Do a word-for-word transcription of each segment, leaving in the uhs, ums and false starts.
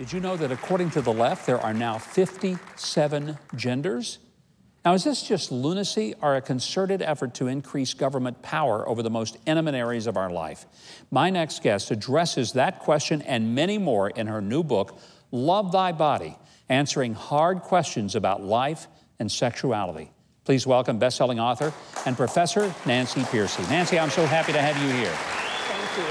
Did you know that according to the left, there are now fifty-seven genders? Now, is this just lunacy or a concerted effort to increase government power over the most intimate areas of our life? My next guest addresses that question and many more in her new book, Love Thy Body, answering hard questions about life and sexuality. Please welcome best-selling author and professor Nancy Pearcey. Nancy, I'm so happy to have you here. Thank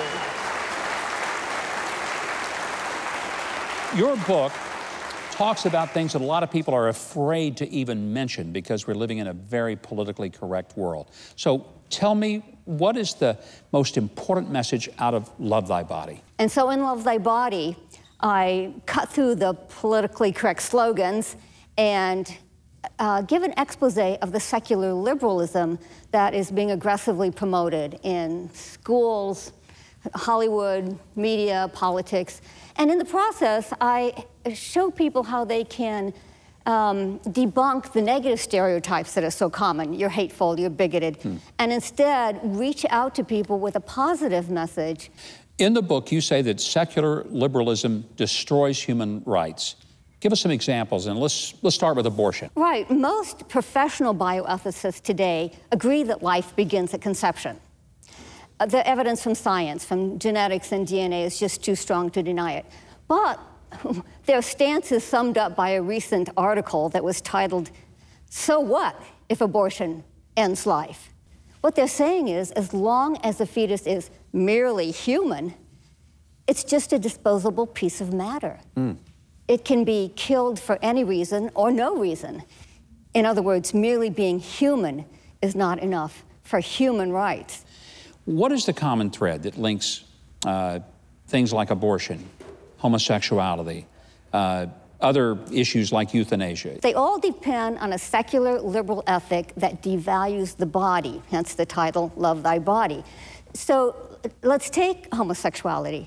you. Your book talks about things that a lot of people are afraid to even mention because we're living in a very politically correct world. So tell me, what is the most important message out of Love Thy Body? And so in Love Thy Body, I cut through the politically correct slogans and uh, give an expose of the secular liberalism that is being aggressively promoted in schools, Hollywood, media, politics. And in the process, I show people how they can um, debunk the negative stereotypes that are so common. You're hateful, you're bigoted, hmm. and instead reach out to people with a positive message. In the book, you say that secular liberalism destroys human rights. Give us some examples, and let's, let's start with abortion. Right. Most professional bioethicists today agree that life begins at conception. Uh, the evidence from science, from genetics and D N A is just too strong to deny it. But their stance is summed up by a recent article that was titled, "So What If Abortion Ends Life?" What they're saying is, as long as the fetus is merely human, it's just a disposable piece of matter. Mm. It can be killed for any reason or no reason. In other words, merely being human is not enough for human rights. What is the common thread that links uh, things like abortion, homosexuality, uh, other issues like euthanasia? They all depend on a secular liberal ethic that devalues the body, hence the title, Love Thy Body. So let's take homosexuality.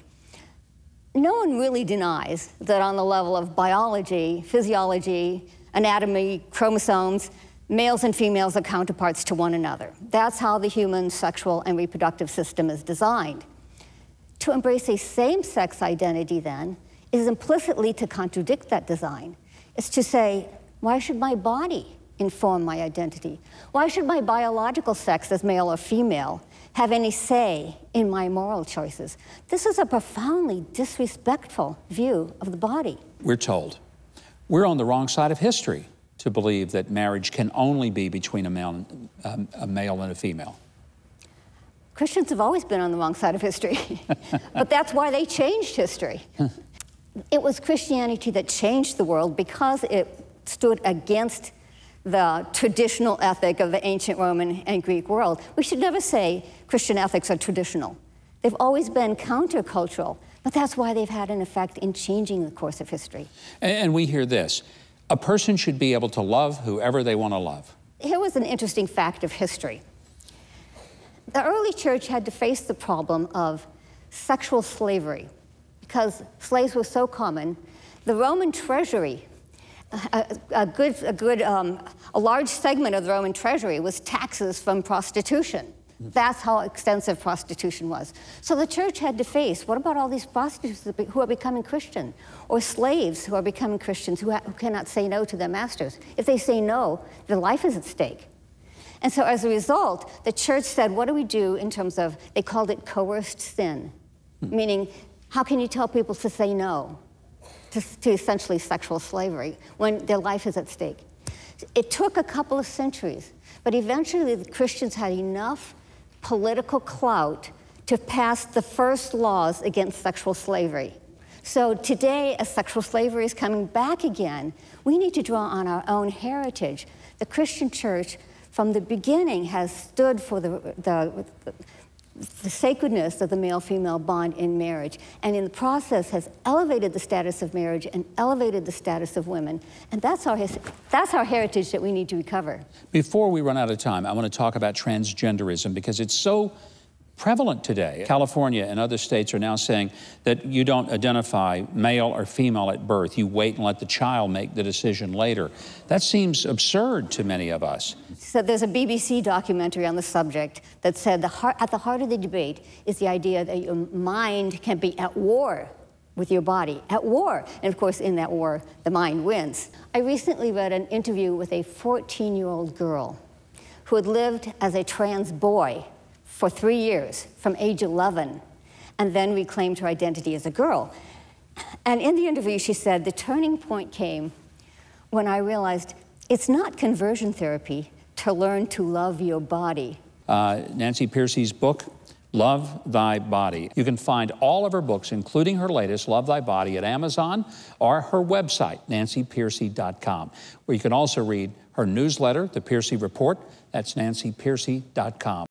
No one really denies that on the level of biology, physiology, anatomy, chromosomes, males and females are counterparts to one another. That's how the human sexual and reproductive system is designed. To embrace a same-sex identity, then, is implicitly to contradict that design. It's to say, why should my body inform my identity? Why should my biological sex as male or female have any say in my moral choices? This is a profoundly disrespectful view of the body. We're told we're on the wrong side of history to believe that marriage can only be between a male, um, a male and a female. Christians have always been on the wrong side of history, but that's why they changed history. It was Christianity that changed the world because it stood against the traditional ethic of the ancient Roman and Greek world. We should never say Christian ethics are traditional. They've always been countercultural, but that's why they've had an effect in changing the course of history. And we hear this: a person should be able to love whoever they want to love. Here was an interesting fact of history. The early church had to face the problem of sexual slavery because slaves were so common. The Roman treasury, a, a good, a good, um, a large segment of the Roman treasury was taxes from prostitution. That's how extensive prostitution was. So the church had to face, what about all these prostitutes who are becoming Christian, or slaves who are becoming Christians who, who cannot say no to their masters? If they say no, their life is at stake. And so as a result, the church said, what do we do in terms of, they called it coerced sin, hmm. meaning how can you tell people to say no to, to essentially sexual slavery when their life is at stake? It took a couple of centuries, but eventually the Christians had enough political clout to pass the first laws against sexual slavery. So today, as sexual slavery is coming back again, we need to draw on our own heritage. The Christian church, from the beginning, has stood for the, the, the sacredness of the male-female bond in marriage, and in the process has elevated the status of marriage and elevated the status of women. And that's our, that's our heritage that we need to recover. Before we run out of time, I want to talk about transgenderism because it's so prevalent today. California and other states are now saying that you don't identify male or female at birth. You wait and let the child make the decision later. That seems absurd to many of us. So there's a B B C documentary on the subject that said the heart, at the heart of the debate is the idea that your mind can be at war with your body, at war. And of course, in that war, the mind wins. I recently read an interview with a fourteen-year-old girl who had lived as a trans boy for three years, from age eleven, and then reclaimed her identity as a girl. And in the interview, she said, the turning point came when I realized it's not conversion therapy to learn to love your body. Uh, Nancy Pearcey's book, Love Thy Body. You can find all of her books, including her latest, Love Thy Body, at Amazon or her website, nancy pearcey dot com, where you can also read her newsletter, The Pearcey Report. That's nancy pearcey dot com.